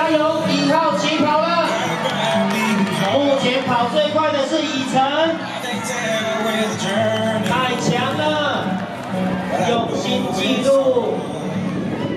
加油！1号起跑了，目前跑最快的是以晨。